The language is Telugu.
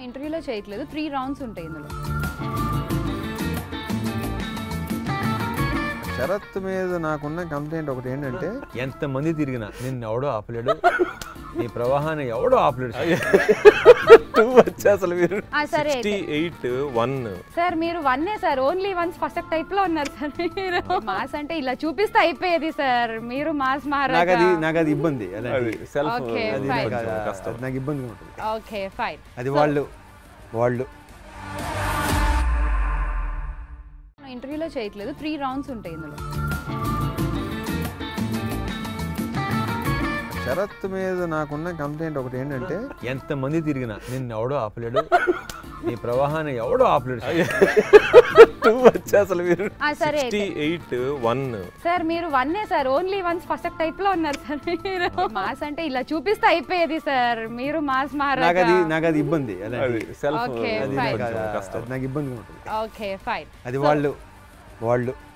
ఇంటర్వ్యూలో చేయట్లేదు 3 రౌండ్స్ ఉంటాయి ఇందులో శరత్ మీద నాకున్న కంప్లైంట్ ఒకటి ఏంటంటే ఎంతమంది తిరిగినా నిన్ను ఎవడో ఆపలేడు నీ ప్రవాహాన్ని ఎవడో ఆపలేడు అసలు మీరు సరే 68 సార్ మీరు 1 sir only once first type లో ఉన్నారు సార్ మీరు మాస్ అంటే ఇలా చూపిస్తే అయిపోయేది సార్ మీరు మాస్ నాకు అది ఇబ్బంది నాకు ఇబ్బంది ఉంటుంది ఓకే ఫైన్ అది వాళ్ళు ఇంటర్వ్యూలో చేయట్లేదు 3 రౌండ్స్ ఉంటాయి ఇందులో శరత్ మీద నాకున్న కంప్లైంట్ ఒకటి ఏంటంటే ఎంతమంది తిరిగినా నిన్ను ఎవడో ఆపలేడు నీ ప్రవాహాన్ని ఎవడో ఆపలేడు అసలు మీరు సరే 68 సార్ మీరు 1 sir only once first type లో ఉన్నారు సార్ మీరు మాస్ అంటే ఇలా చూపిస్తే అయిపోయేది సార్ మీరు మాస్ నాకు అది ఇబ్బంది ఓకే నాకు ఇబ్బంది ఉంటుంది ఓకే ఫైన్ అది వాళ్ళు